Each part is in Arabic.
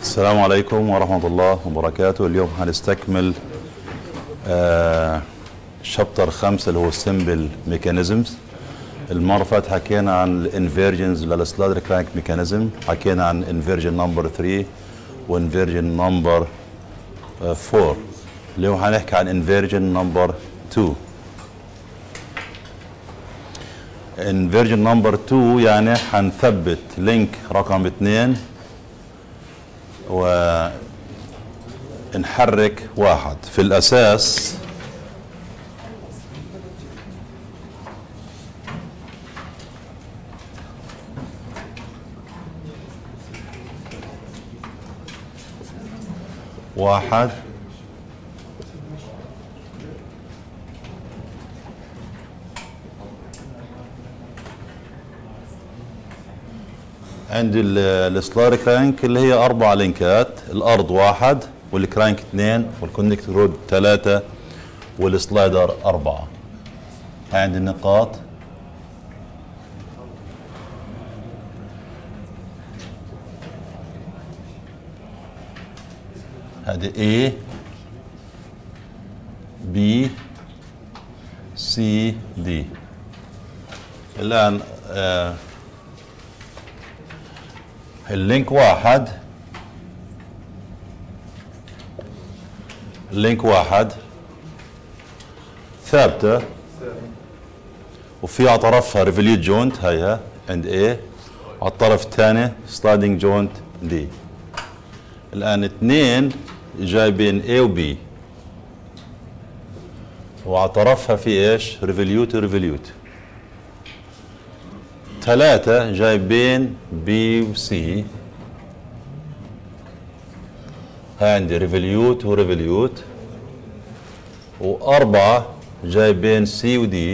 السلام عليكم ورحمة الله وبركاته. اليوم هنستكمل شابتر 5 اللي هو سمبل ميكانيزمز. المرة اللي فاتت حكينا عن الانفيرجنز للسلادر كرانك ميكانيزم، حكينا عن انفيرجن نمبر 3 وانفيرجن نمبر 4. اليوم هنحكي عن انفيرجن نمبر 2. انفيرجن نمبر 2 يعني هنثبت لينك رقم 2 ونحرك 1. في الأساس واحد عندي السلادر كرانك اللي هي 4 لينكات، الأرض 1 والكرانك 2 والكونكت رود 3 والسلايدر 4. عندي النقاط هذه A B C D. الآن اللينك 1 ثابتة وفي على طرفها ريفوليوت جوينت، هيها عند A، على الطرف الثاني سلايدنج جوينت D. الآن 2 جاي بين A و B وعلى طرفها في ايش؟ ريفوليوت وريفوليوت. 3 جاي بين B و C، هاي عندي ريفوليوت وريفوليوت. و4 جاي بين C و D،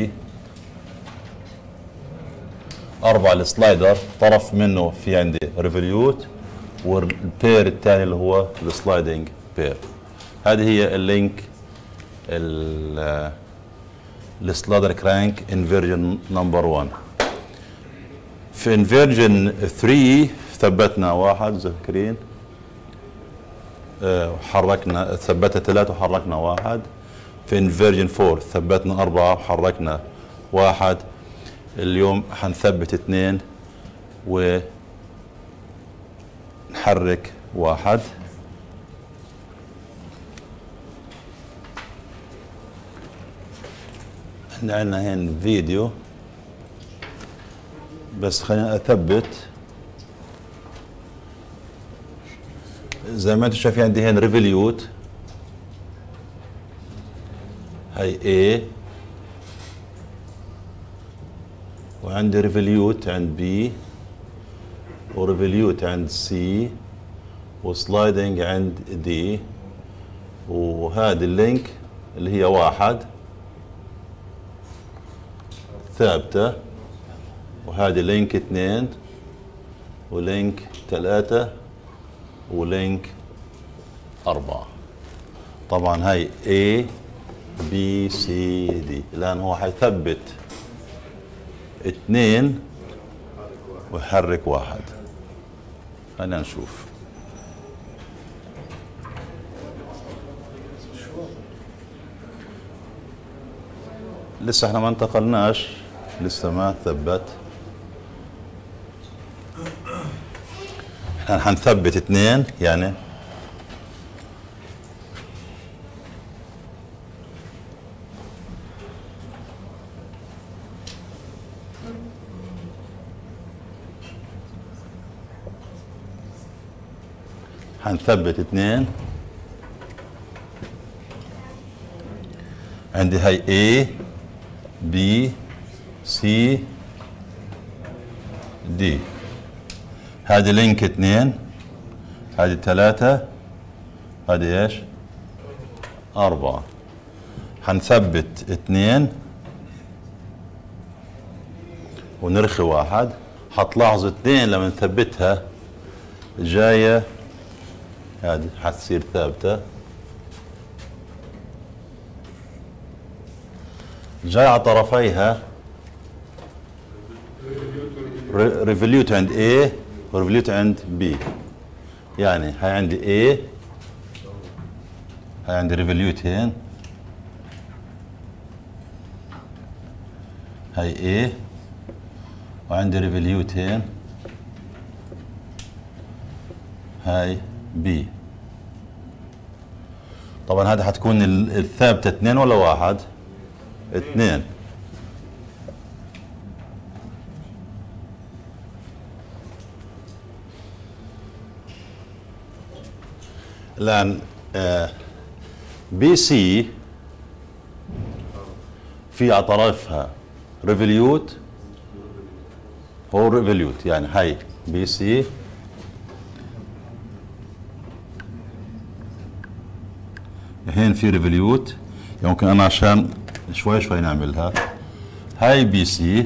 4 السلايدر طرف منه في عندي ريفوليوت والبير الثاني اللي هو السلايدنج بير. هذه هي اللينك السلادر كرانك انفيرجن نمبر 1. في انفيرجن 3 ثبتنا 1 ذاكرين، وحركنا ثبتها 3 وحركنا 1. في انفيرجن 4 ثبتنا 4 وحركنا 1. اليوم حنثبت 2 ونحرك 1. احنا عندنا هنا فيديو بس خلينا اثبت. زي ما انتم شايفين عندي هنا ريفوليوت، هاي A، وعندي ريفوليوت عند B، وريفوليوت عند C، وسلايدنج عند D. وهذا اللينك اللي هي 1 ثابتة، وهذه لينك 2 ولينك 3 ولينك 4. طبعا هاي A B C D. الآن هو حيثبت 2 ويحرك 1. خلينا نشوف. لسه احنا ما انتقلناش، لسه ما ثبت. احنا حنثبت 2 يعني حنثبت 2. عندي هاي A B C D. هذه لينك 2، هذه 3، هذه ايش؟ 4. حنثبت 2 ونرخي 1. حتلاحظوا 2 لما نثبتها جايه، هذه حتصير ثابته، جاي على طرفيها ريفوليوت عند A وريفوليوت عند B. يعني هاي عندي A، هاي عندي ريفوليوت هين، هاي A، وعندي ريفوليوت هين، هاي B. طبعا هذه حتكون الثابتة 2 ولا 1؟ 2. الآن بي سي في على طرفها ريفوليوت هو ريفوليوت، يعني هاي بي سي هين في ريفوليوت. يمكن انا عشان شوي شوي نعملها. هاي بي سي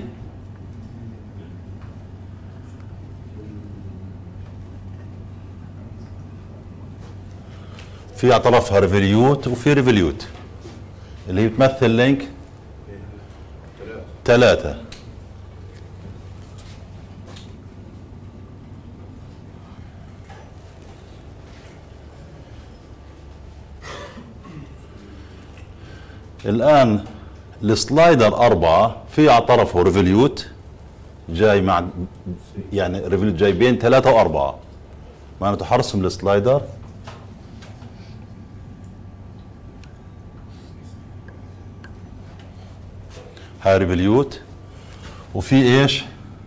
في على طرفها ريفوليوت وفي ريفوليوت اللي هي بتمثل لينك 3. الآن السلايدر 4 في على طرفه ريفوليوت جاي مع، يعني ريفوليوت جاي بين 3 و4، معناته حرسم السلايدر هاي ريفوليوت وفي ايش؟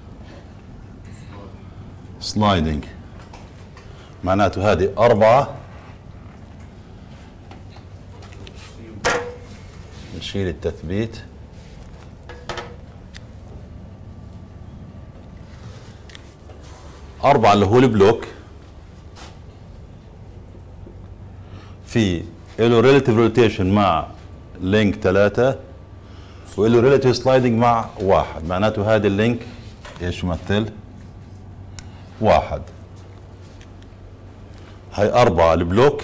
سلايدنج، معناته هذه 4. نشيل التثبيت. أربعة اللي هو البلوك في له ريلاتيف روتيشن مع لينك 3 وله ريلاتيف سلايدنج مع 1، معناته هذا اللينك ايش يمثل؟ 1. هاي 4 البلوك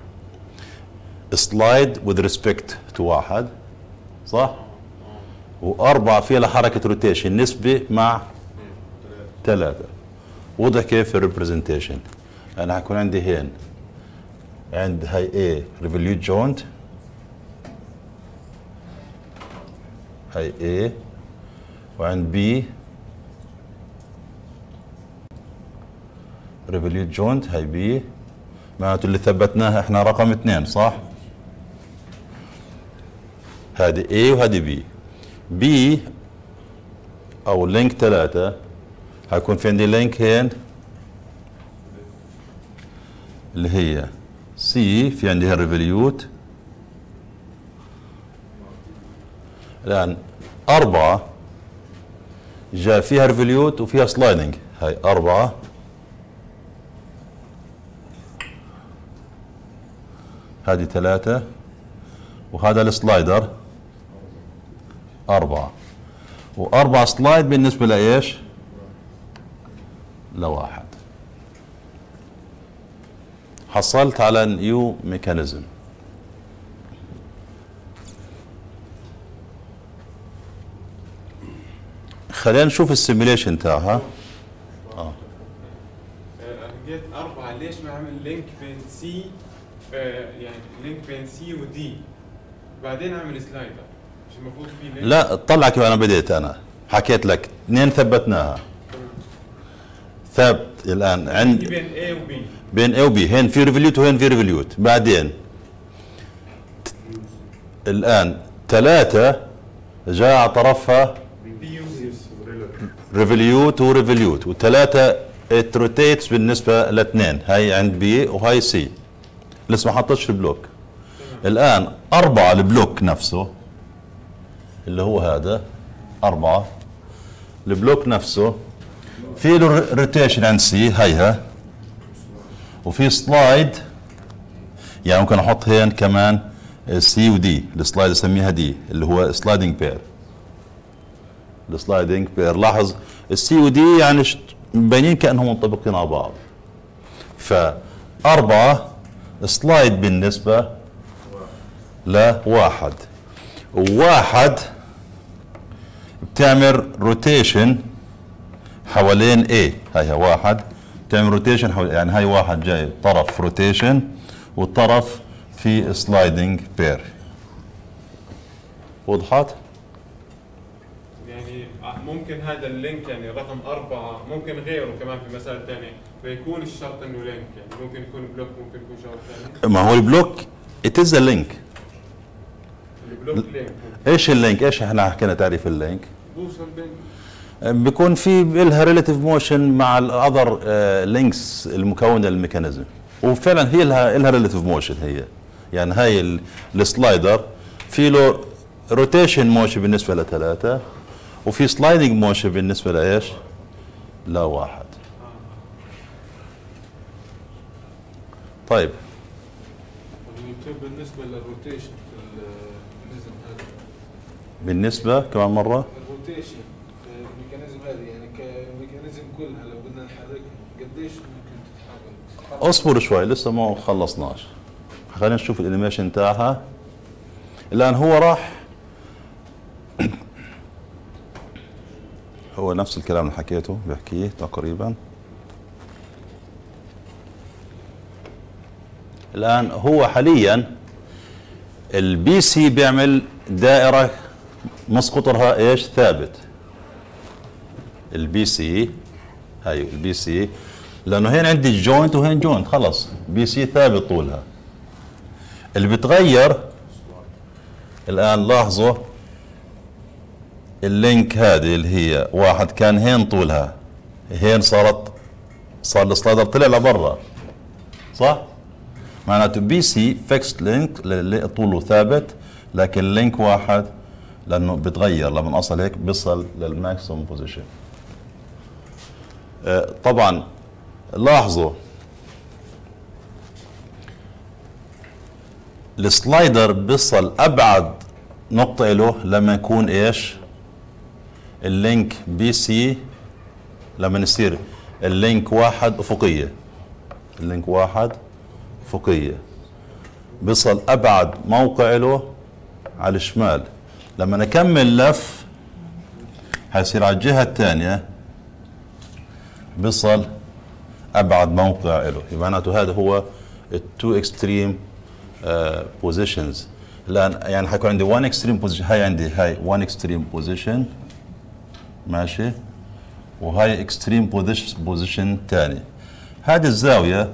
سلايد with respect to 1 صح؟ و4 فيها لحركة روتيشن نسبة مع 3. وضح كيف الريبرزنتيشن. انا حكون عندي هين عند هاي A ريفوليوت جوينت، هاي A، وعند B ريفوليوت جوينت، هاي B، معناته اللي ثبتناها احنا رقم 2 صح؟ هذه A وهذه B. B او لينك 3 حيكون في عندي لينك هين اللي هي C، في عندي الريفوليوت. الآن 4 جاء فيها ريفوليوت وفيها سلايدنج، هاي 4 هذه 3 وهذا السلايدر 4 و4 سلايد بالنسبة لإيش؟ ل1. حصلت على نيو ميكانيزم. خلينا نشوف السيميليشن تاعها. لقيت 4 ليش ما عمل لينك بين سي، يعني لينك بين سي ودي بعدين عمل سلايدر؟ مش المفروض في لينك؟ لا طلع كيف انا بديت. انا حكيت لك 2 ثبتناها ثابت. الان عند بين A و B، بين A و B هين في ريفوليوت وهين في ريفوليوت. بعدين الان 3 جاء على طرفها ريفوليوت وريفوليوت، و3 اتروتيتس بالنسبه ل2، هاي عند B وهاي C لسه ما حطتش البلوك. الان 4 البلوك نفسه اللي هو هذا 4 البلوك نفسه في له روتيشن عند C هيها، وفي سلايد، يعني ممكن احط هين كمان C ودي. السلايد اسميها دي اللي هو سلايدنج بير. السلايدنج بير لاحظ السي ودي يعني مبينين كانهم منطبقين على بعض. ف4 سلايد بالنسبه ل1 و1 بتعمل روتيشن حوالين A. هاي 1 تعمل روتيشن حول، يعني هاي واحد جاي طرف روتيشن والطرف في سلايدنج بير. وضحت؟ يعني ممكن هذا اللينك يعني رقم 4 ممكن غيره كمان في مسائل ثانيه ما يكون الشرط انه لينك، يعني ممكن يكون بلوك، ممكن يكون شرط ثاني. ما هو البلوك it is a link. البلوك لينك ايش اللينك؟ ايش احنا حكينا تعريف اللينك؟ بوصل بين بيكون في لها ريلاتيف موشن مع الاذر لينكس المكونه للميكانيزم، وفعلا هي لها ريلاتيف موشن هي. يعني هاي السلايدر في له روتيشن موشن بالنسبه لثلاثه، وفي سلايدنج موشن بالنسبه لايش؟ لواحد. طيب بالنسبة للروتيشن في الميكانيزم هذا، بالنسبه كمان مره الروتيشن في الميكانيزم هذه يعني كميكانيزم كلها لو بدنا نحركها قديش ممكن تتحرك؟ اصبر شوي لسه ما خلصناش، خلينا نشوف الانيميشن تاعها. الان هو راح هو نفس الكلام اللي حكيته بيحكيه تقريبا. الان هو حاليا البي سي بيعمل دائره نص قطرها ايش؟ ثابت. البي سي هاي البي سي، لانه هين عندي جوينت وهين جوينت، خلص بي سي ثابت طولها. اللي بتغير الان لاحظوا اللينك هذه اللي هي واحد كان هين طولها، هين صار السلايدر طلع لبرا، صح؟ معناته بي سي فيكست لينك طوله ثابت، لكن لينك واحد لانه بتغير لما اصل هيك بيصل للماكسيموم بوزيشن. طبعا لاحظوا السلايدر بيصل ابعد نقطة له لما يكون ايش؟ اللينك بي سي لما يصير اللينك واحد افقية، اللينك واحد افقية بيصل ابعد موقع له على الشمال. لما نكمل لف حيصير على الجهة الثانية بيصل ابعد موقع له. معناته هذا هو التو اكستريم بوزيشنز. الان يعني حيكون عندي 1 اكستريم بوزيشن، هاي عندي هاي 1 اكستريم بوزيشن ماشي، وهاي اكستريم بوزيشن ثاني. هذه الزاويه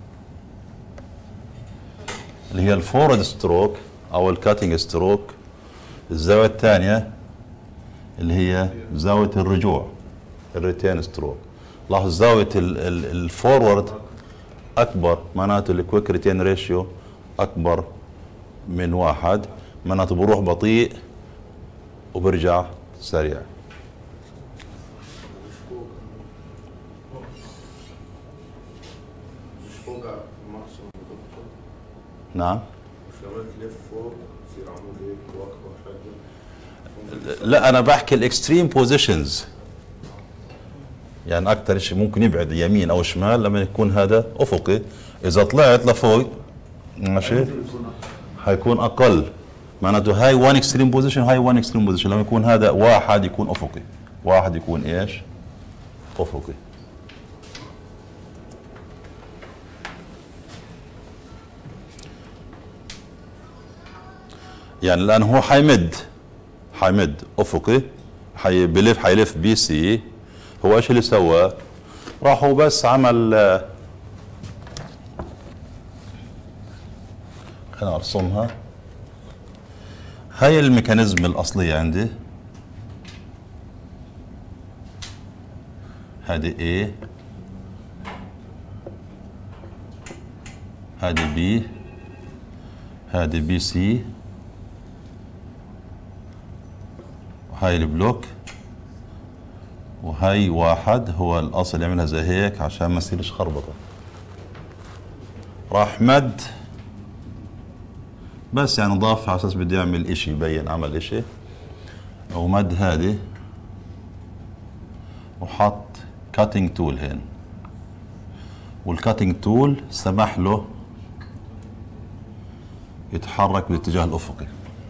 اللي هي الفورورد ستروك او الكاتنج ستروك. الزاويه الثانيه اللي هي زاويه الرجوع الريتين ستروك. لاحظ زاويه الفورورد اكبر، معناته الكويك ريتين ريشيو اكبر من واحد، معناته بروح بطيء وبرجع سريع. نعم. لا انا بحكي الاكستريم بوزيشنز، يعني اكثر شيء ممكن يبعد يمين او شمال لما يكون هذا افقي. اذا طلعت لفوق ماشي حيكون اقل، معناته هاي 1 اكستريم بوزيشن هاي 1 اكستريم بوزيشن. لما يكون هذا واحد يكون افقي، واحد يكون ايش؟ افقي. يعني الان هو حيمد افقي، حيلف بي سي. هو ايش اللي سوى؟ راح هو بس عمل، خلينا ارسمها. هاي الميكانيزم الاصليه عندي، هذه A، هذه B، هذه بي سي، وهاي البلوك، وهاي واحد. هو الاصل يعملها زي هيك عشان ما يصيرش خربطه. راح مد بس يعني ضاف على اساس بده يعمل اشي، يبين عمل اشي، ومد هذه وحط كاتنج تول هين. والكاتنج تول سمح له يتحرك بالاتجاه الافقي،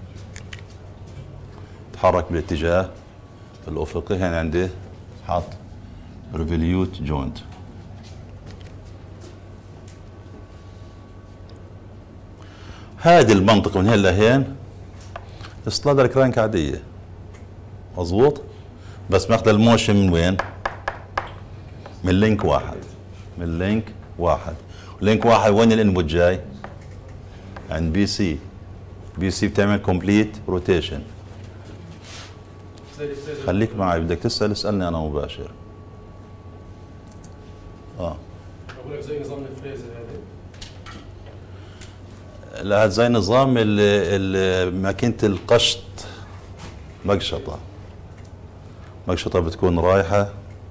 يتحرك بالاتجاه الافقي. هنا عندي حاط ريفوليوت جوينت. هذه المنطقة من هنا لهين سلايدر كرانك عادية، مظبوط، بس ماخذ الموشن من وين؟ من لينك واحد، من لينك واحد. لينك واحد وين الانبوت جاي؟ عند بي سي. بي سي بتعمل كومبليت روتيشن. خليك معي، بدك تسأل اسألني أنا مباشر. بقول لك زي نظام الفريزر هذا. لا، زي نظام ماكينة القشط، مقشطة. مقشطة بتكون رايحة،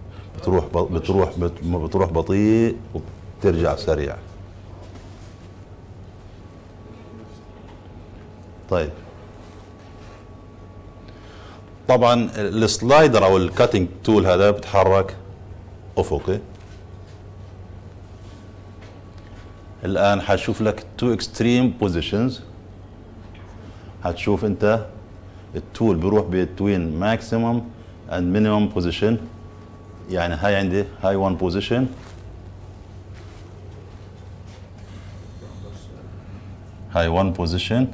بتروح بطيء وبترجع سريع. طيب، طبعا السلايدر او الكاتنج تول هذا بتحرك افقي. الان حتشوف لك تو اكستريم بوزيشنز. هتشوف انت التول بيروح بين ماكسيمم اند مينيمم بوزيشن. يعني هاي عندي هاي 1 بوزيشن، هاي 1 بوزيشن،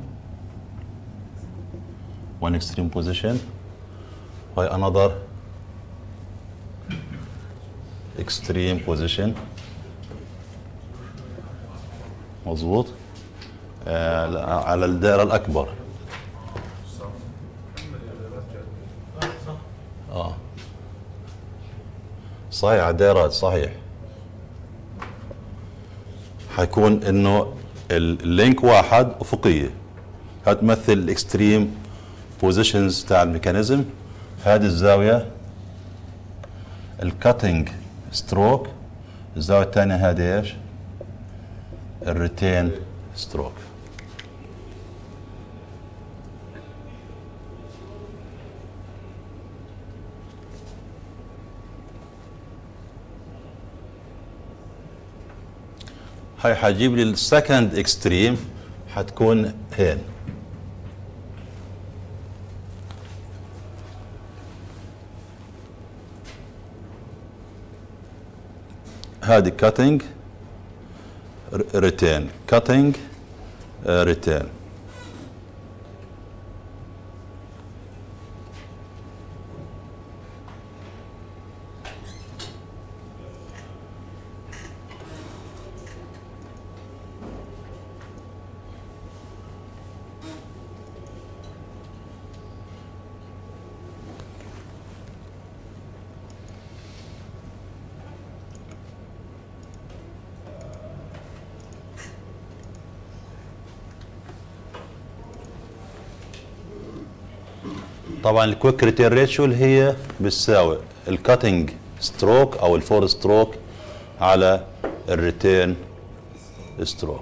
1 extreme position. هاي another extreme position. مظبوط. على الدائرة الأكبر. صحيح، على الدائرات صحيح. حيكون انه اللينك واحد افقيه، هتمثل الاكستريم بوزيشنز تاع الميكانيزم. هذه الزاويه الكاتنج ستروك. الزاويه الثانيه هذه ايش؟ الريتين ستروك. هاي حجيب لي السكند اكستريم، حتكون هين. هذه كاتنج ريتين، كاتنج ريتين. طبعا الكويك ريتين ريشيو اللي هي بتساوي الكاتنج ستروك او الفور ستروك على الريتين ستروك.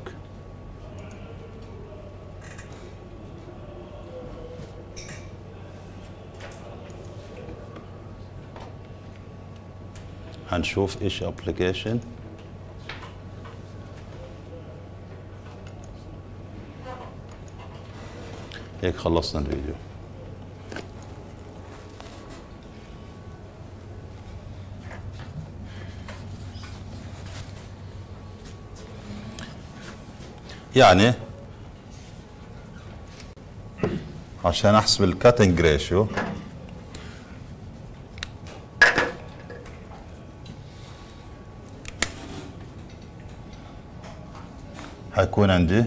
هنشوف ايش ابلكيشن. هيك خلصنا الفيديو. يعني عشان احسب الكاتنج ريشيو حيكون عندي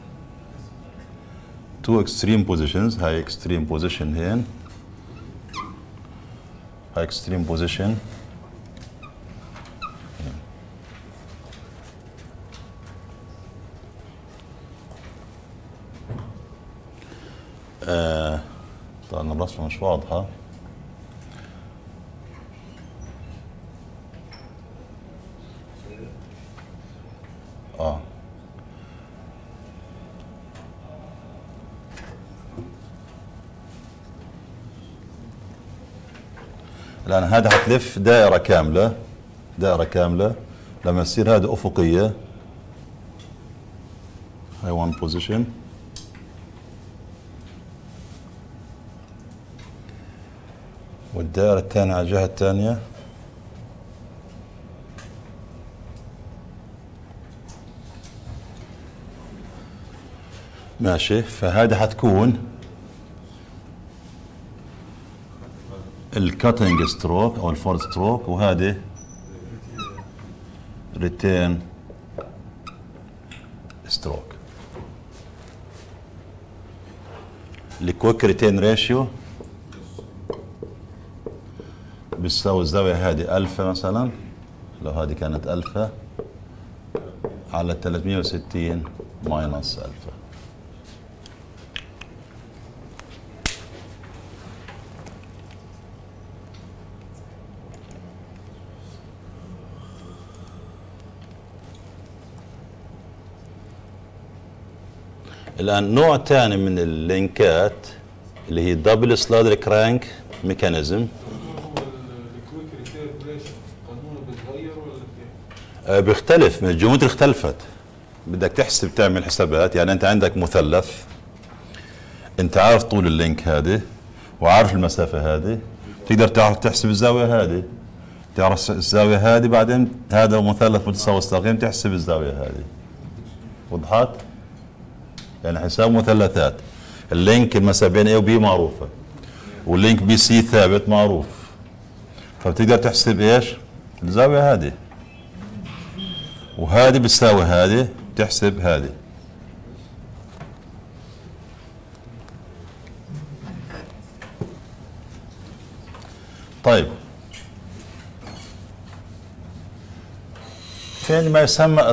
two extreme positions. هاي extreme position هين، هاي extreme position. طبعا الرسمة مش واضحة. الآن هذا حتلف دائرة كاملة، دائرة كاملة. لما تصير هذه أفقية، هاي 1 position، والدائرة الثانية على الجهة الثانية ماشي. فهذه حتكون الكاتنج ستروك او الفورد ستروك، وهذه ريتين ستروك. الكويك ريتين ريشيو بتساوي الزاوية هذه ألفا مثلا، لو هذه كانت ألفا على 360 ماينس ألفا. الآن نوع ثاني من اللينكات اللي هي دبل سلادر كرانك ميكانيزم. هو الكويك ريتير ريشيو قانونه بيتغير ولا كيف؟ بيختلف، من الجيومتري اختلفت. بدك تحسب تعمل حسابات. يعني انت عندك مثلث، انت عارف طول اللينك هذه وعارف المسافة هذه، تقدر تعرف تحسب الزاوية هذه، تعرف الزاوية هذه، بعدين هذا مثلث متساوي الساقين تحسب الزاوية هذه. وضحت؟ يعني حساب مثلثات. اللينك المسافة بين A و B معروفة، واللينك بي سي ثابت معروف، فبتقدر تحسب ايش؟ الزاوية هذه، وهذه بتساوي هذه، تحسب هذه. طيب في عندي ما يسمى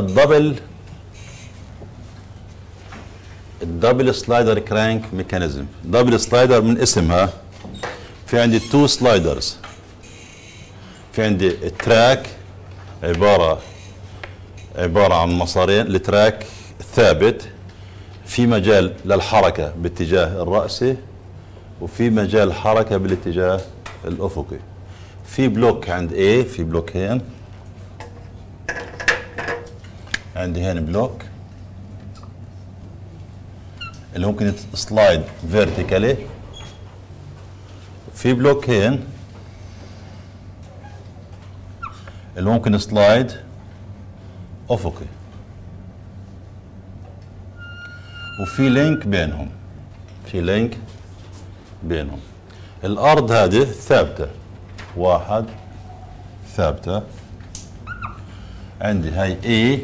الدبل سلايدر كرانك ميكانيزم. دبل سلايدر من اسمها، في عندي تو سلايدرز. في عندي التراك عبارة عن مسارين، التراك ثابت في مجال للحركة باتجاه الرأسي وفي مجال حركة بالاتجاه الأفقي. في بلوك عند A، في بلوك هين، عندي هين بلوك اللي ممكن سلايد فيرتيكالي، في بلوك هين اللي ممكن سلايد افقي، وفي لينك بينهم، في لينك بينهم. الارض هذه ثابته، واحد ثابته، عندي هاي A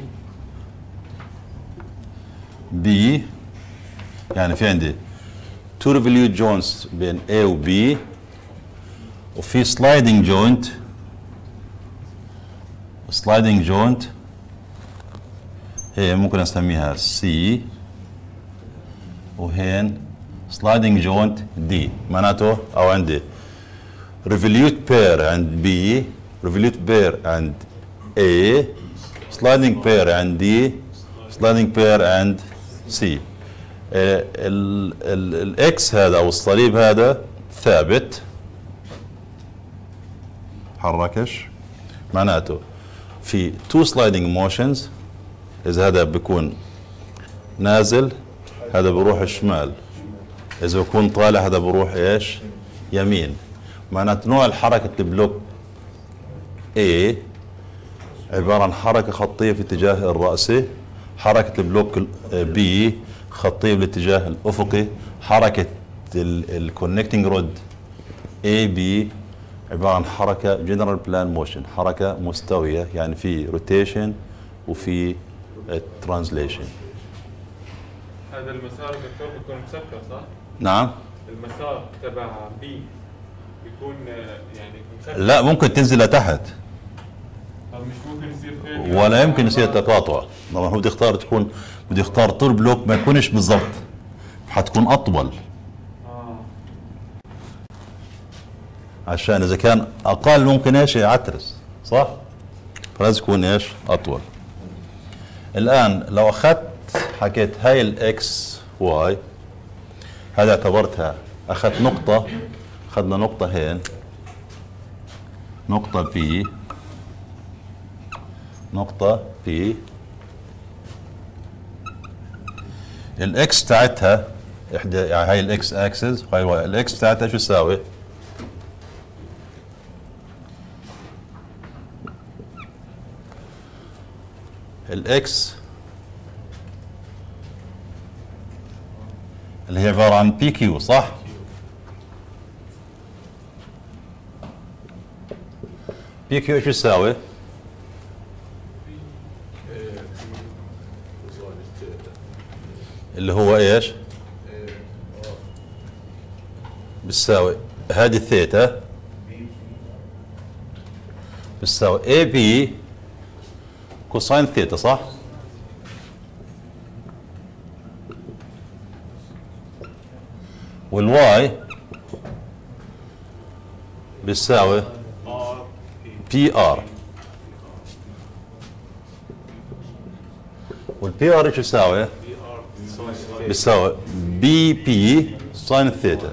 B، يعني في عندي تو ريفوليوت جوينتس بين A و B، وفي سلايدنج جوينت، سلايدنج جوينت هي ممكن اسميها C، وهين سلايدنج جوينت D. معناته او عندي ريفوليوت بير عند B، ريفوليوت بير عند A، سلايدنج بير عند D، سلايدنج بير عند C. الاكس هذا او الصليب هذا ثابت، حركش. معناته في تو سلايدنج موشنز، اذا هذا بيكون نازل هذا بيروح الشمال، اذا بيكون طالع هذا بيروح ايش؟ يمين. معناته نوع الحركه البلوك A عباره عن حركه خطيه في اتجاه الرأسي، حركه البلوك B خطيه بالاتجاه الافقي، حركه الكونكتنج رود AB عباره عن حركه جنرال بلان موشن، حركه مستويه، يعني في روتيشن وفي ترانزليشن. هذا المسار دكتور بيكون مسكر صح؟ نعم. المسار تبع B بيكون يعني مسكر. لا، ممكن تنزل لتحت. طب مش ممكن يصير فين؟ ولا يمكن يصير تقاطع. طبعا هو بده يختار تكون، بده يختار طول بلوك ما يكونش بالضبط، حتكون اطول. عشان اذا كان اقل ممكن ايش يعترس، صح؟ فلازم يكون ايش؟ اطول. الان لو اخذت حكيت هاي الاكس واي، هذا اعتبرتها اخذت نقطة، اخذنا نقطة هين، نقطة بي، نقطة بي، الاكس تاعتها احدى، يعني هاي الاكس اكسس، هاي الاكس تاعتها شو تساوي؟ الاكس اللي هي عبارة عن بي كيو صح؟ بي كيو ايش يساوي؟ اللي هو ايش؟ بتساوي هذه الثيتا بتساوي اي بي كوساين ثيتا صح؟ والواي بتساوي بي ار والبي ار ايش يساوي؟ بيساوي بي بي ساين ثيتا.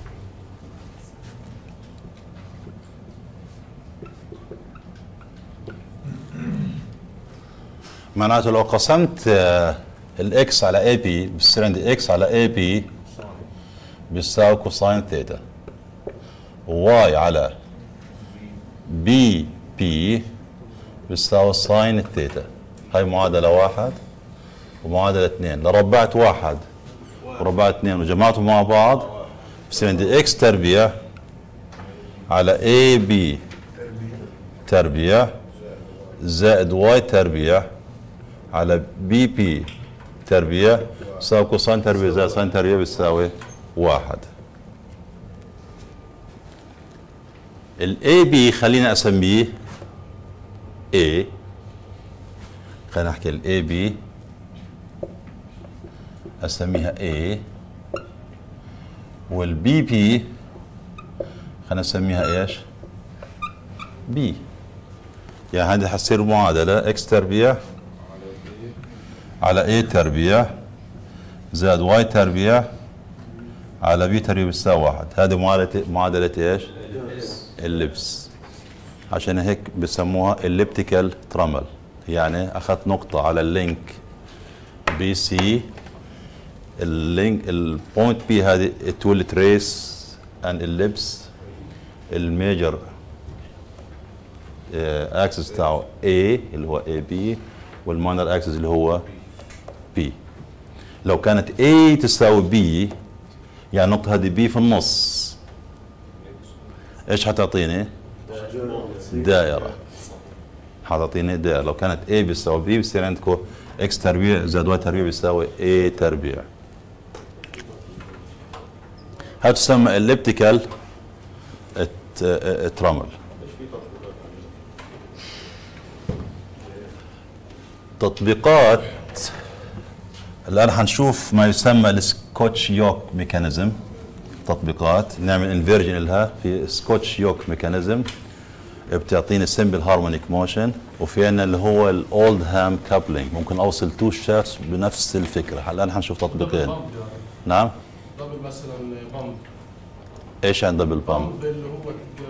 معناته لو قسمت الاكس على اي بي بصير عندي اكس على اي بي بيساوي كوساين ثيتا، واي على بي بي بيساوي ساين الثيتا. هاي معادلة واحد ومعادلة اثنين. لو ربعت واحد وربعت اثنين وجمعتهم مع بعض بصير عندي اكس تربيع على اي بي تربيع زائد واي تربيع على بي بي تربيع يساوي كوساين تربيع زائد ساين تربيع بيساوي واحد. الاي بي خلينا اسميه A، خلينا نحكي الاي بي اسميها A، والبي بي خلينا نسميها ايش؟ B. يعني هذه حتصير معادلة x تربيع على A تربيع زائد y تربيع على B تربيع بتساوي واحد. هذه معادلة ايش؟ اللبس. عشان هيك بسموها elliptical ترامل، يعني اخذت نقطة على اللينك بي سي، اللينك البوينت بي هذه it will trace an ellipse الميجر اكسس تاعه A اللي هو اي بي والماينر اكسس اللي هو بي. لو كانت A تساوي B يعني النقطة هذه B في النص ايش حتعطيني؟ دائرة. حتعطيني دائرة. لو كانت A بيساوي B بصير عندكم X تربيع زائد Y تربيع بيساوي A تربيع. هذا تسمى elliptical ترامل. تطبيقات الآن حنشوف ما يسمى السكوتش يوك ميكانيزم. تطبيقات نعمل انفيرجن لها في سكوتش يوك ميكانيزم بتعطيني سمبل هارمونيك موشن، وفي عندنا اللي هو الاولد هام كابلينج ممكن اوصل تو شافts بنفس الفكره. الان حنشوف تطبيقين. نعم دبل مثلا بامب. ايش عن دبل بامب؟ بامب اللي هو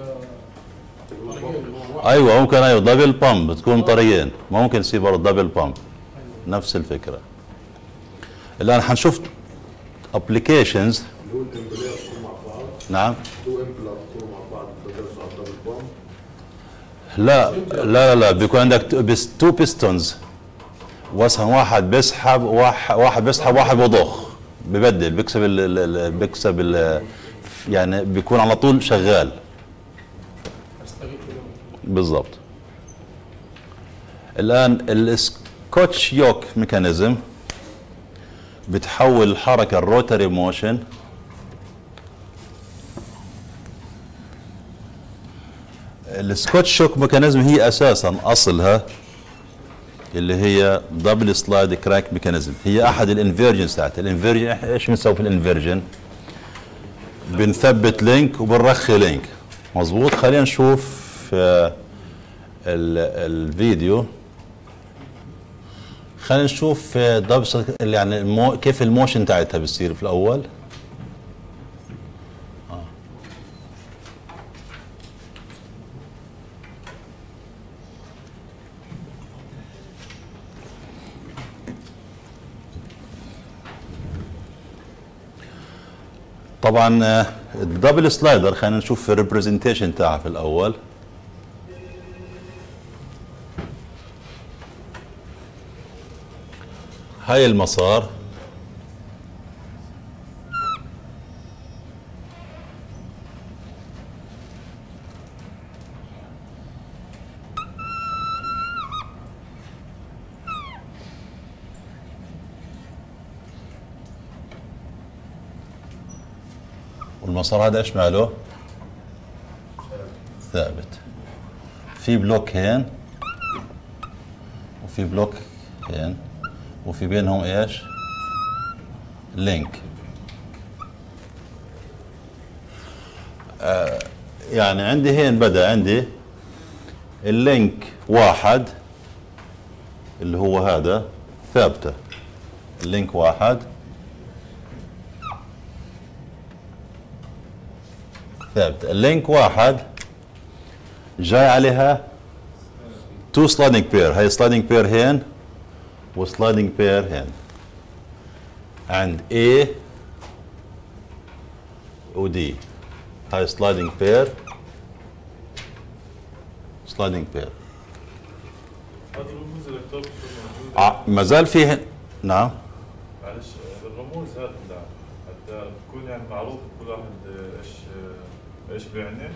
ايوه ممكن، ايوه دبل بامب بتكون طريقين، ممكن يصير برضه دبل بامب نفس الفكره. الان حنشوف ابلكيشنز. نعم لا لا لا بيكون عندك بس تو بيستونز، مثلا واحد بيسحب واحد بيسحب واحد بضخ، ببدل بيكسب يعني بيكون على طول شغال بالضبط. الان السكوتش يوك ميكانيزم بتحول الحركه الروتري موشن السكوتش يوك ميكانيزم هي اساسا اصلها اللي هي دبل سلايد كراك ميكانيزم، هي احد الانفيرجن تاعت الانفيرجن. ايش بنسوي في الانفيرجن؟ بنثبت لينك وبنرخي لينك مظبوط. خلينا نشوف الفيديو. خلينا نشوف يعني كيف الموشن تاعتها بتصير في الاول. طبعا الدبل سلايدر خلينا نشوف الريبريزنتيشن تاعها في الاول. هاي المسار والمسار هذا ايش ماله؟ ثابت. في بلوك هين وفي بلوك هين وفي بينهم ايش؟ لينك. يعني عندي هين بدأ عندي اللينك واحد اللي هو هذا ثابتة. اللينك واحد ثابتة. اللينك واحد جاي عليها تو سلايدنج بير. هاي سلايدنج بير هين وسلايدنج بير هين عند A و D. هاي سلايدنج بير سلايدنج بير. هذه الرموز اللي اخترتها موجودة. ما زال فيه. نعم معلش الرموز هذه حتى تكون يعني معروف كل واحد ايش بيعني.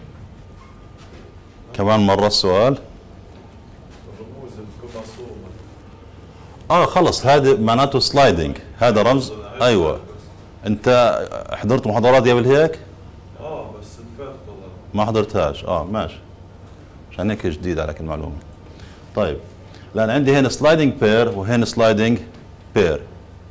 كمان مرة السؤال. الرموز اللي بتكون مرسومة. خلص هذا معناته سلايدنج. هذا رمز. ايوه. انت حضرت محاضرات قبل هيك؟ بس الفات والله ما حضرتهاش. ماشي. عشان هيك جديد عليك المعلومة. طيب لان عندي هنا سلايدنج بير وهنا سلايدنج بير.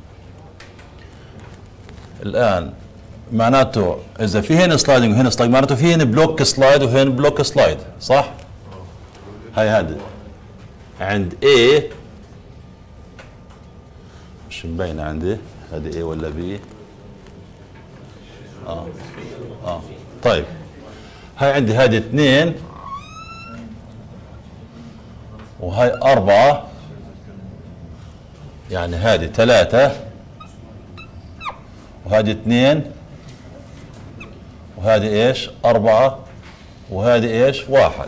الان معناته اذا في هنا سلايدنج وهنا سلايدنج معناته في هنا بلوك سلايد وهنا بلوك سلايد، صح؟ هاي هذا عند A مش مبينة عندي هذه A ولا B. طيب هاي عندي هذه 2 وهاي 4 يعني هذه 3 وهذه 2 وهذه ايش 4 وهذه ايش 1.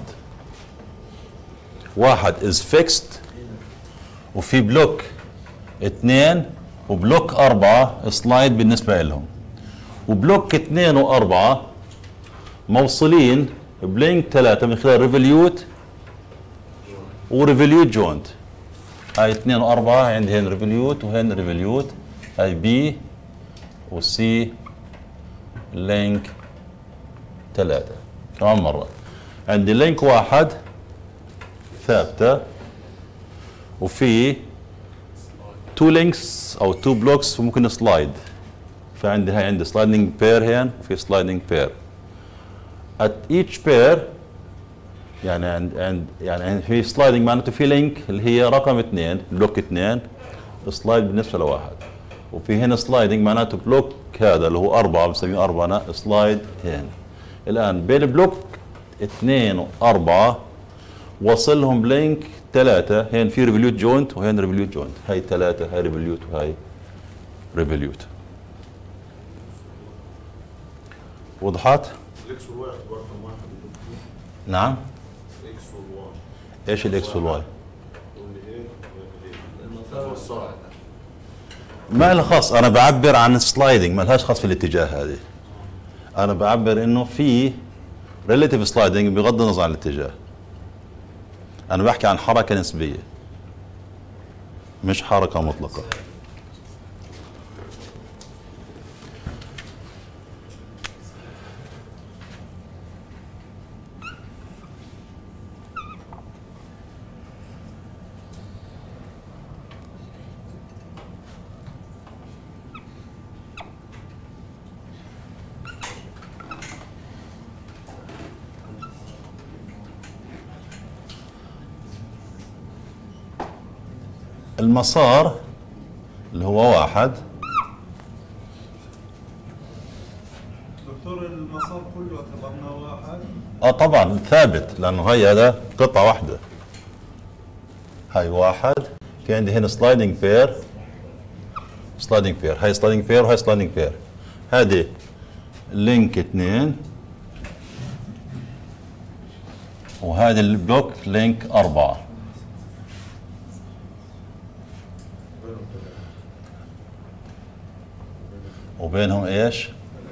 1 is fixed وفي بلوك 2 وبلوك 4 سلايد بالنسبة لهم، وبلوك 2 و4 موصلين بلينك 3 من خلال ريفوليوت وريفوليوت جوينت. هاي 2 و4 عندي هين ريفوليوت وهين ريفوليوت. هاي بي وسي لينك 3. كمان مرة عندي لينك 1 ثابتة وفي 2 لينكس او 2 بلوكس وممكن سلايد. فعندي هاي عندي سلايدنج بير هين وفي سلايدنج بير. at each pair يعني يعني في سلايدنج معناته في لينك اللي هي رقم 2 بلوك 2 سلايد بالنسبة لواحد، وفي هنا سلايدنج معناته بلوك هذا اللي هو 4 بنسميه 4 سلايد هنا. الآن بين بلوك 2 و4 وصلهم بلينك 3 هين في ريفوليوت جوينت وهين ريفوليوت جوينت. هاي 3 هاي ريفوليوت وهاي ريفوليوت. وضحت؟ الاكس والواي اعتبار رقم واحد. نعم. الاكس والواي. ايش الاكس والواي؟ واللي ايه واللي ايه والصاعد. ما لها خاص. انا بعبر عن سلايدنج ما لهاش خاص في الاتجاه هذه. انا بعبر انه في ريليتيف سلايدنج بغض النظر عن الاتجاه. انا بحكي عن حركه نسبيه مش حركه مطلقه. المسار اللي هو 1. دكتور المسار كله اعتبرناه واحد. طبعا ثابت لانه هي هذا قطعه واحده. هاي 1 في عندي هنا سلايدنج بير سلايدنج بير. هاي سلايدنج بير وهاي سلايدنج بير. هذه لينك 2 وهذا البلوك لينك 4. وبينهم ايش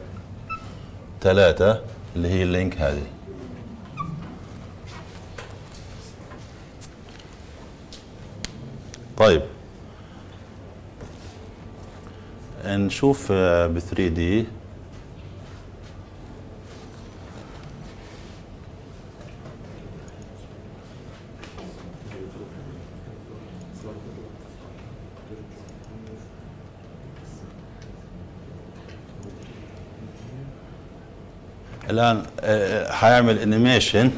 3 اللي هي اللينك هذه. طيب نشوف ب 3D الان هيعمل انيميشن.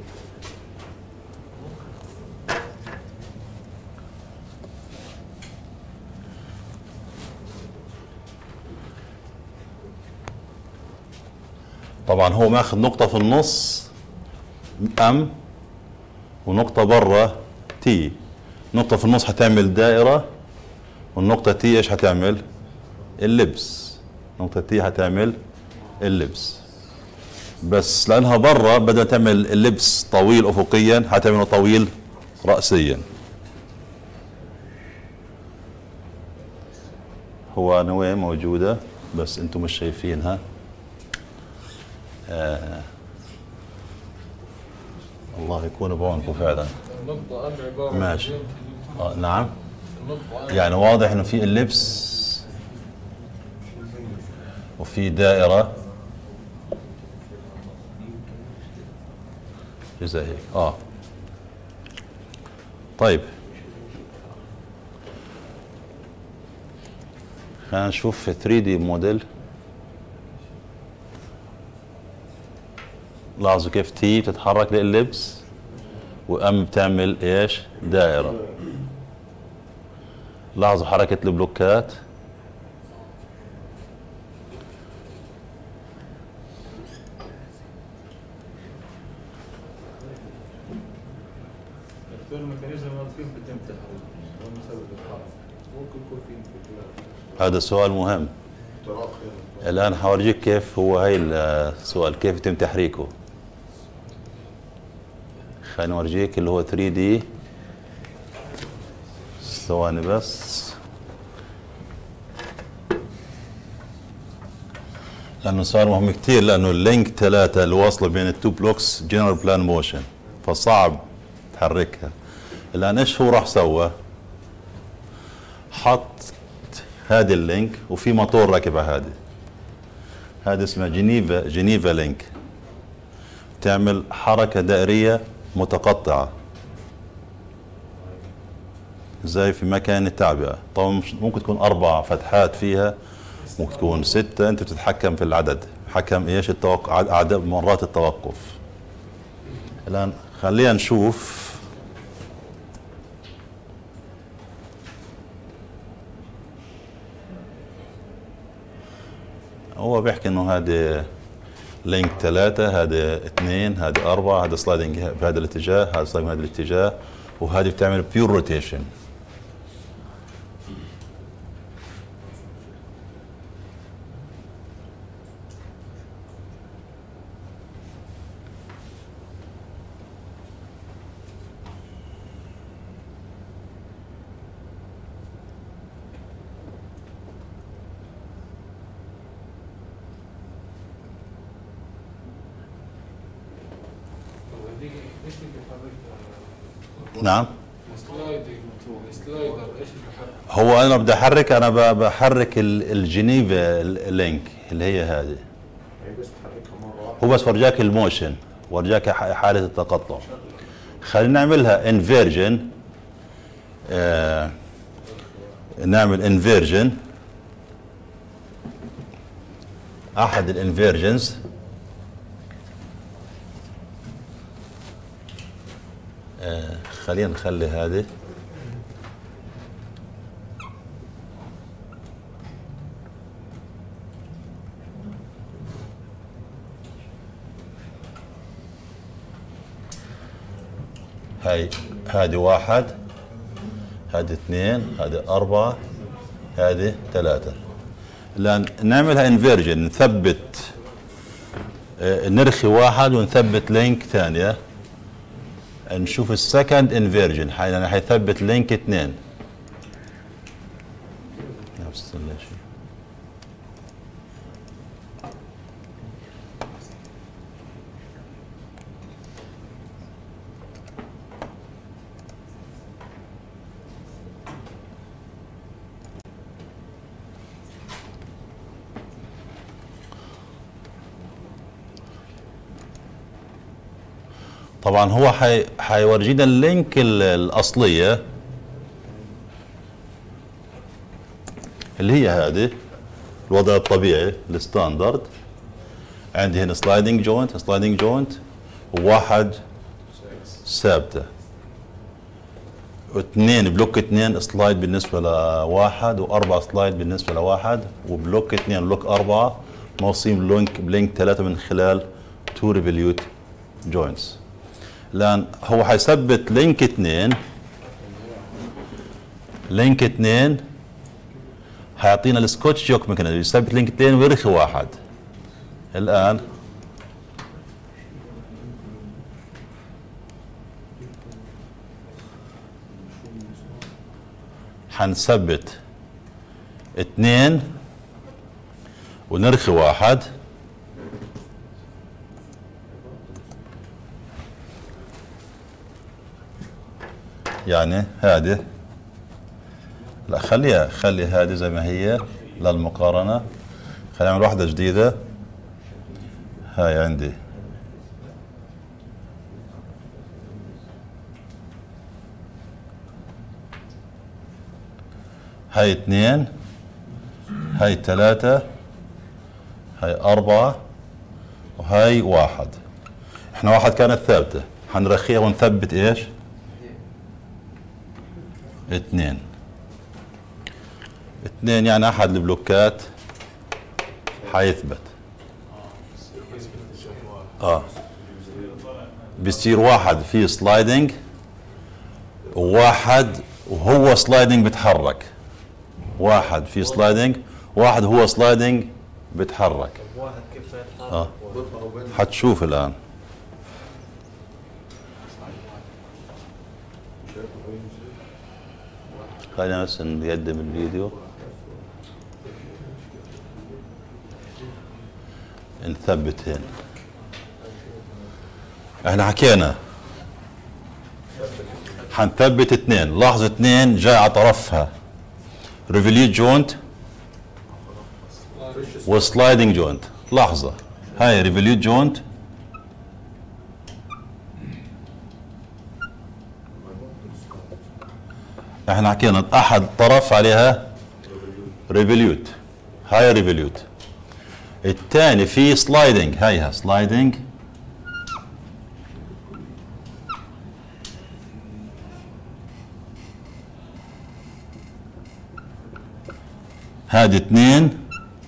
طبعا هو ماخذ نقطة في النص ام ونقطة برا تي. نقطة في النص هتعمل دائرة، والنقطة تي ايش هتعمل؟ اللبس. نقطة تي هتعمل اللبس، بس لانها برا بدل تعمل اللبس طويل افقيا هتعمله طويل رأسيا. هو نواة موجودة بس انتم مش شايفينها. الله يكون بعونكم فعلا. النقطة أم عبارة ماشي. عن نعم، النقطة يعني واضح انه في اللبس وفي دائرة زي هيك. طيب خلينا نشوف في 3D موديل. لاحظوا كيف تي بتتحرك لللبس وام بتعمل ايش؟ دائرة. لاحظوا حركة البلوكات. دكتور الميكانيزم كيف بتم تحريكه؟ هو مسبب الحركة. ممكن يكون في انفجار. هذا سؤال مهم. الآن حورجيك كيف هو هاي السؤال، كيف يتم تحريكه. خلينا نورجيك اللي هو 3D. ثواني بس، لأنه صار مهم كتير، لأنه اللينك 3 اللي واصلة بين التو بلوكس جنرال بلان موشن، فصعب تحركها. الآن إيش هو راح سوى؟ حط هذه اللينك وفي موتور راكب على هذه اسمها جنيفا لينك، تعمل حركة دائرية متقطعة زي في مكان التعبئة. طبعا ممكن تكون 4 فتحات فيها، ممكن تكون 6. انت بتتحكم في العدد، حكم ايش عدد مرات التوقف. الان خلينا نشوف. هو بيحكي انه هذه لينك 3، هذا 2، هذا 4، هذا سلايدنج بهذا الاتجاه، هذا سلايدنج بهذا الاتجاه، وهذه بتعمل بيور روتيشن. ايش اللي بيحركها؟ نعم. السلايدر ايش اللي بيحرك؟ هو انا بدي احرك، انا بحرك الجنيفا لينك اللي هي هذه. هي بس تحركها مرة واحدة. هو بس ورجاك الموشن، ورجاك حالة التقطع. خلينا نعملها انفيرجن. نعمل انفيرجن، احد الانفيرجنز. خلينا نخلي هذه. هذه 1، هذه 2، هذه 4، هذه 3. الآن نعملها انفيرجن، نثبت نرخي 1 ونثبت لينك ثانية. نشوف السكند انفيرجن حيثبت لينك 2. طبعا هو حيورجينا اللينك الأصلية اللي هي هذه الوضع الطبيعي الستاندرد. عندي هنا سلايدنج جوينت وواحد ثابته، واثنين بلوك 2 سلايد بالنسبه لواحد، واربع سلايد بالنسبه لواحد، وبلوك 2 بلوك 4 موصين بلينك 3 من خلال 2 ريفوليوت جوينتس. الان هو حيثبت لينك 2 حيعطينا السكوتش جوك ميكانيزم يثبت لينك 2 ويرخي واحد. الان حنثبت 2 ونرخي واحد، يعني هذه لا خلي هذه زي ما هي للمقارنة. خلينا نعمل واحدة جديدة. هاي عندي هاي 2 هاي 3 هاي 4 وهاي 1. احنا 1 كانت ثابتة، حنرخيها ونثبت ايش؟ 2 يعني احد البلوكات حيثبت. بيصير واحد فيه سلايدنج وواحد وهو سلايدنج بيتحرك، واحد فيه سلايدنج واحد هو سلايدنج بيتحرك. واحد كيف يتحرك حتشوف الان. خلينا بس نقدم الفيديو نثبت هنا. احنا حكينا حنثبت 2. لاحظوا 2 جاي على طرفها ريفوليوت جوينت وسلايدنج جوينت. لحظة، هاي ريفوليوت جوينت احنا حكينا احد طرف عليها ريفوليوت، هاي ريفوليوت. الثاني في سلايدنج، هايها سلايدنج هذه 2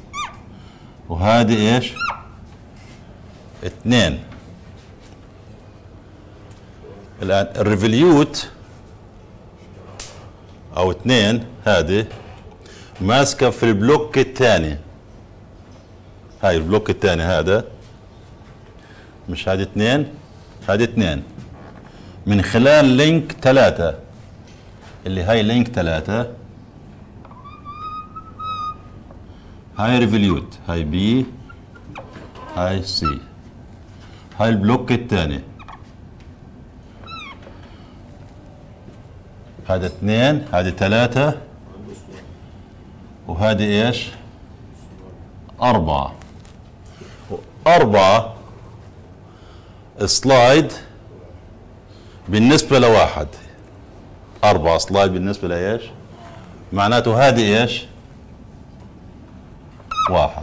وهذه ايش؟ 2. الان الريفوليوت او 2 هذه ماسكه في البلوك الثاني. هاي البلوك الثاني هذا، مش هذه 2 هذه 2 من خلال لينك 3 اللي هاي لينك 3. هاي ريفوليوت، هاي بي، هاي سي، هاي البلوك الثاني. هذا 2 هذه 3 وهذه ايش؟ 4. 4 سلايد بالنسبة لواحد، 4 سلايد بالنسبة لايش؟ معناته هذه ايش؟ 1.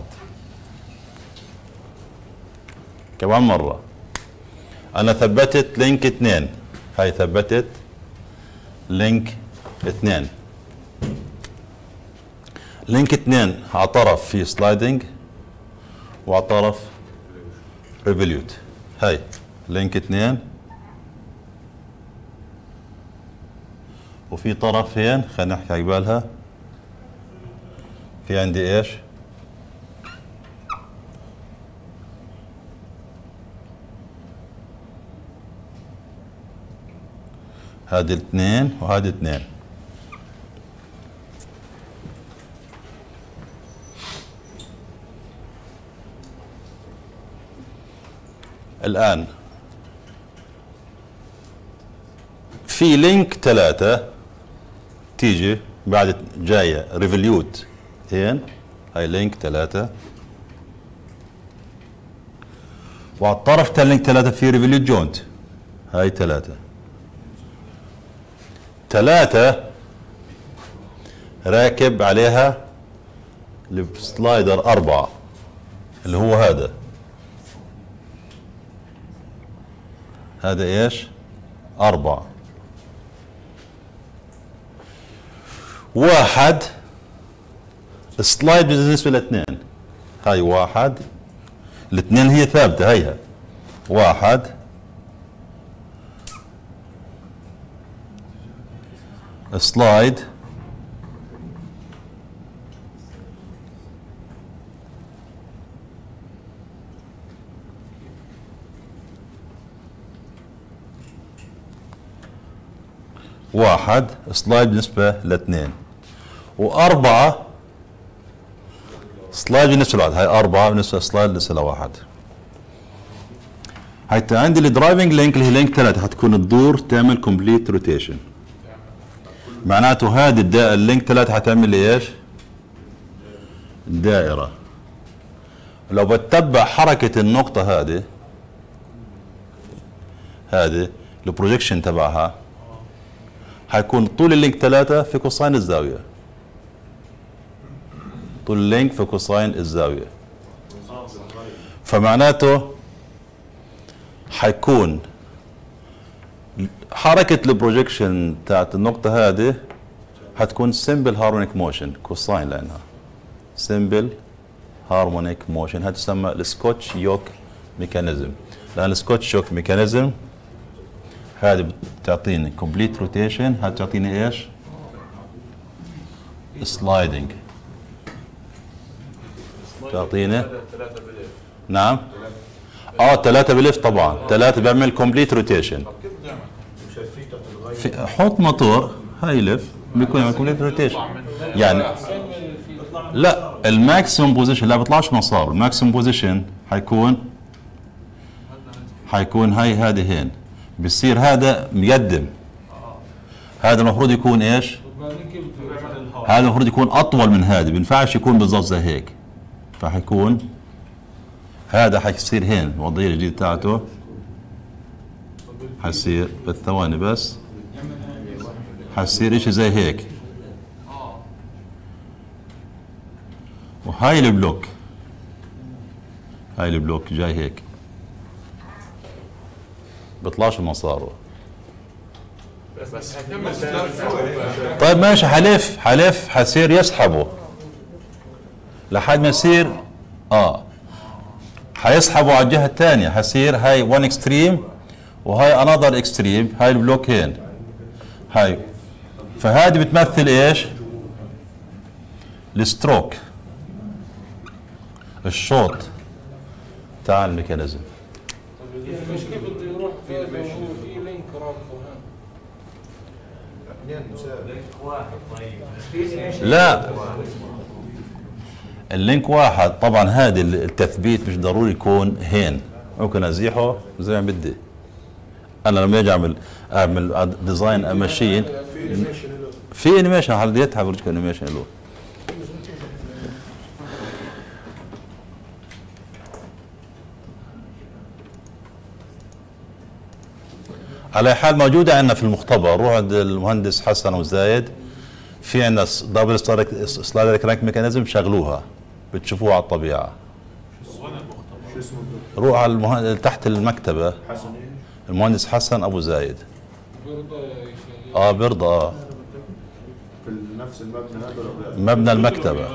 كمان مرة أنا ثبتت لينك 2، هاي ثبتت لينك 2. لينك 2 على طرف في سلايدنج وعلى طرف ريفوليوت. هاي لينك 2 وفي طرفين، خلينا نحكي عقبالها. في عندي ايش؟ هذه 2 وهذه 2. الآن في لينك 3 تيجي بعد جاية ريفوليوت 2، هاي لينك 3 وعلى الطرف تاع لينك 3 في ريفوليوت جوينت، هاي 3 راكب عليها السلايدر 4 اللي هو هذا هذا ايش؟ 4. 1 سلايد بالنسبة ل2. هاي 1 ال2 هي ثابتة هيها 1 سلايد واحد سلايد بالنسبة ل2 و4 سلايد بالنسبة لواحد. هاي 4 بالنسبة سلايد بالنسبة لواحد. حتى عندي الدرايفنج لينك اللي هي لينك 3 حتكون تدور تعمل كومبليت روتيشن. معناته هذه اللينك 3 حتعمل لي ايش؟ دائرة. لو بتتبع حركة النقطة هذه البروجيكشن تبعها حيكون طول اللينك 3 في كوساين الزاوية. طول اللينك في كوساين الزاوية. فمعناته حيكون حركة البروجيكشن تاعت النقطة هذه حتكون سمبل هارمونيك موشن كوساين لأنها سمبل هارمونيك موشن. هذا تسمى السكوتش يوك ميكانيزم. لأن السكوتش يوك ميكانيزم هذه بتعطيني كومبليت روتيشن. هذه تعطيني ايش؟ سلايدنج. تعطيني نعم 3 بليفت طبعا 3 بيعمل كومبليت روتيشن. حط موتور هاي يلف بيكون يعمل كومبليت روتيشن. يعني لا الماكسيموم بوزيشن لا بيطلعش مسار. الماكسيموم بوزيشن حيكون هذه هين بصير هذا مقدم. هذا المفروض يكون ايش؟ هذا المفروض يكون اطول من هذا. بينفعش يكون بالضبط زي هيك. فحيكون هذا حيصير هين الوضعيه الجديده تاعته حيصير بالثواني بس حيصير اشي زي هيك. وهاي البلوك جاي هيك بيطلعش مساره. بس هكمل. طيب ماشي حلف حيصير يسحبه لحد ما يصير حيسحبه على الجهه الثانيه. حيصير هاي 1 اكستريم وهاي انذر اكستريم. هاي البلوك هين هاي. فهذه بتمثل ايش؟ الستروك الشوط تاع الميكانيزم. مش كيف بده يروح في لينك رابطه لا اللينك واحد طبعا. هذا التثبيت مش ضروري يكون هين. ممكن ازيحه زي ما بدي. انا لما اجي اعمل ديزاين ماشين في انيميشن حليتها بورجيك انيميشن له. على حال موجوده عندنا في المختبر. روح عند المهندس حسن وزايد في عندنا دبل سلايدر كرانك ميكانيزم شغلوها بتشوفوها على الطبيعه. روح على تحت المكتبه المهندس حسن ابو زايد. برضى في نفس المبنى هذا مبنى المكتبه.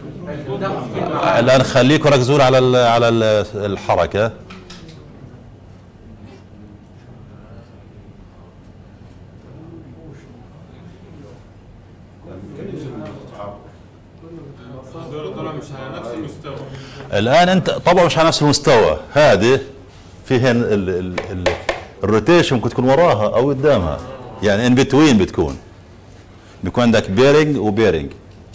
الان خليكم ركزوا على الحركه. مش على نفس المستوى. الان انت طبعا مش على نفس المستوى. هذه فيها الروتيشن ممكن تكون وراها او قدامها. يعني ان بتوين بيكون عندك بيرنج وبيرنج.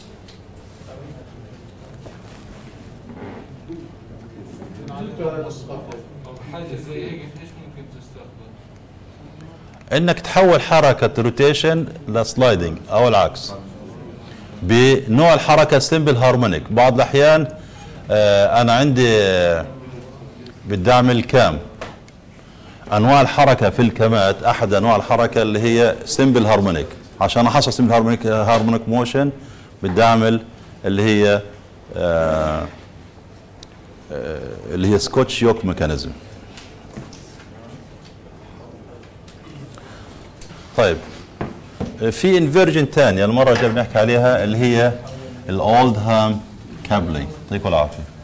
حاجه زي هيك ايش ممكن تستخدم؟ انك تحول حركه روتيشن لسلايدنج او العكس بنوع الحركه سمبل هارمونيك. بعض الاحيان انا عندي بدي اعمل كام. انواع الحركه في الكامات احد انواع الحركه اللي هي سمبل هارمونيك. عشان احصل سمبل هارمونيك موشن بدي اعمل اللي هي سكوتش يوك ميكانيزم. طيب في انفيرجن ثانيه المره الجايه بنحكي عليها اللي هي الاولد هام كابلينج. يعطيكم العافيه.